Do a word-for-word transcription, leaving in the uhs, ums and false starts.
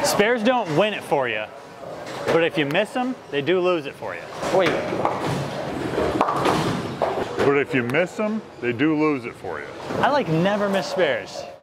Spares don't win it for you, but if you miss them, they do lose it for you. Wait. But if you miss them, they do lose it for you. I like never miss spares.